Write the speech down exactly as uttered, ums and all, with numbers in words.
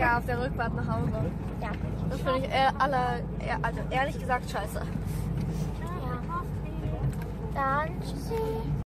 Ja, auf der Rückfahrt nach Hause. Ja. Das finde ich eher, aller, eher, also ehrlich gesagt scheiße. Ja. Dann tschüssi.